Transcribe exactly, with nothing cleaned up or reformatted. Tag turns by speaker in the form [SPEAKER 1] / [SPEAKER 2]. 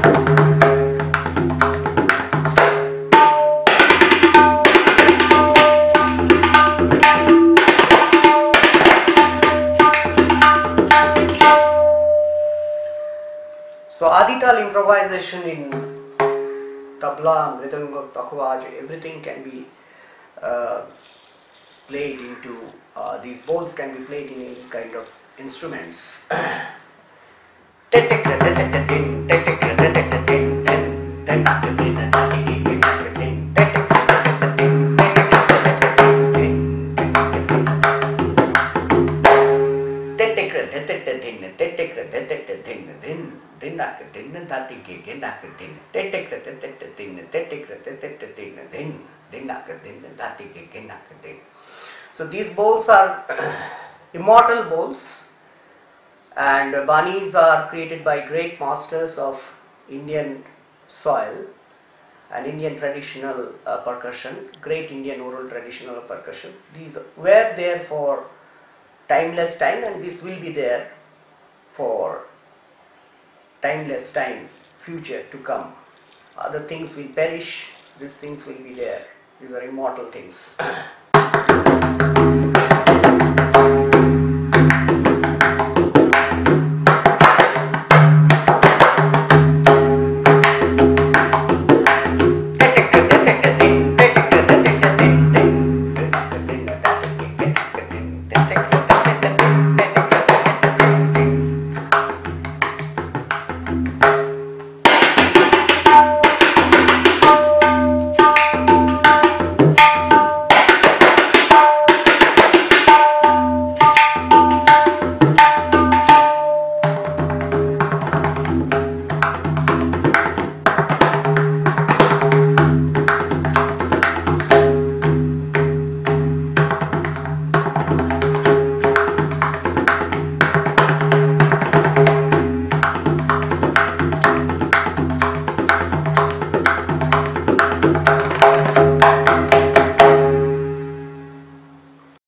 [SPEAKER 1] So Adi Taal improvisation in tabla, mridanga, pakhwaj, everything can be uh, played into, uh, these bowls can be played in any kind of instruments. So these bowls are immortal bowls, and banis are created by great masters of Indian soil and Indian traditional uh, percussion, great Indian oral traditional percussion. These were there for timeless time, and this will be there for timeless time, future to come. Other things will perish, these things will be there. These are immortal things.